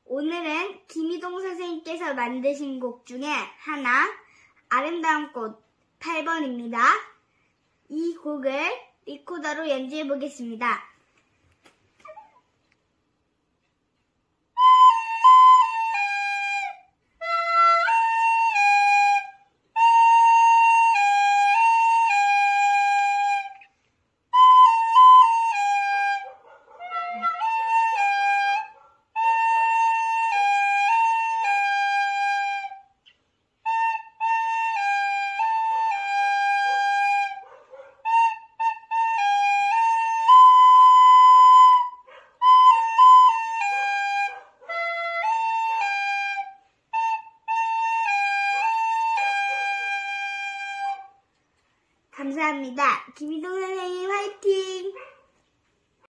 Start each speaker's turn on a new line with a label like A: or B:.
A: 오늘은 김희동 선생님께서 만드신 곡 중에 하나, 아름다운 꽃 8번입니다. 이 곡을 리코더로 연주해 보겠습니다. 감사합니다. 김희동 선생님 화이팅!